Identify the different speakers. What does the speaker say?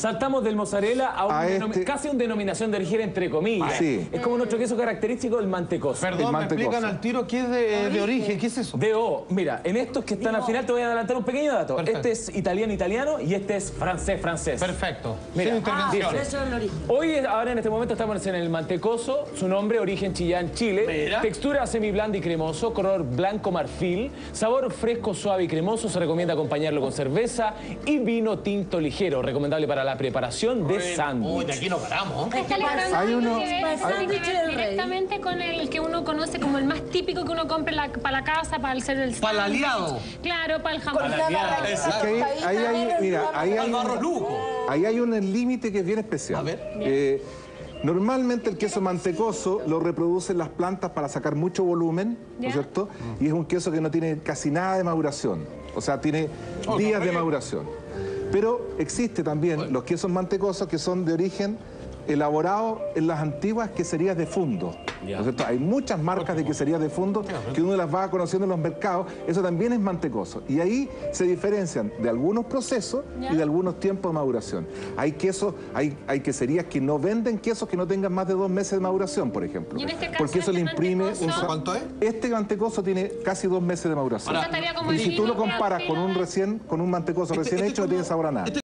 Speaker 1: Saltamos del mozzarella a casi una denominación de origen entre comillas.
Speaker 2: Sí.
Speaker 1: Es como nuestro queso característico, el mantecoso.
Speaker 3: Perdón, me explican al tiro qué es de origen, ¿qué es eso?
Speaker 1: Mira, en estos que están al final te voy a adelantar un pequeño dato.
Speaker 3: Perfecto.
Speaker 1: Este es italiano y este es francés.
Speaker 3: Perfecto.
Speaker 1: Mira,
Speaker 3: Sin intervención.
Speaker 4: Eso es el origen.
Speaker 1: Hoy, ahora en este momento estamos en el mantecoso, su nombre, origen Chillán, Chile.
Speaker 3: Mira.
Speaker 1: Textura semi-blanda y cremoso, color blanco marfil, sabor fresco, suave y cremoso. Se recomienda acompañarlo con cerveza y vino tinto ligero, recomendable para la preparación de sándwich.
Speaker 3: Uy, de aquí no paramos.
Speaker 2: Hay uno-
Speaker 5: directamente con el que uno conoce como el más típico que uno compra para la casa, para hacer el
Speaker 3: Para el
Speaker 5: sándwich.
Speaker 3: aliado.
Speaker 5: Claro, para el jamón.
Speaker 2: Es que ahí hay un límite que es bien especial.
Speaker 3: A ver.
Speaker 2: Normalmente el queso mantecoso lo reproducen las plantas para sacar mucho volumen, ¿no es cierto? Y es un queso que no tiene casi nada de maduración, o sea, tiene días de maduración. Pero existe también los quesos mantecosos que son de origen elaborado en las antiguas queserías de fondo. ¿No es cierto? Hay muchas marcas de queserías de fondo que uno las va conociendo en los mercados. Eso también es mantecoso. Y ahí se diferencian de algunos procesos y de algunos tiempos de maduración. Hay quesos, hay queserías que no venden quesos que no tengan más de 2 meses de maduración, por ejemplo.
Speaker 5: Y en este caso,
Speaker 2: porque eso le
Speaker 5: este
Speaker 2: imprime
Speaker 5: mantecoso-
Speaker 3: ¿Cuánto es?
Speaker 2: Este mantecoso tiene casi 2 meses de maduración.
Speaker 5: Estaría como
Speaker 2: Y
Speaker 5: el
Speaker 2: si tú
Speaker 5: vino
Speaker 2: lo comparas
Speaker 5: que
Speaker 2: con un mantecoso recién hecho, no tiene sabor a nada.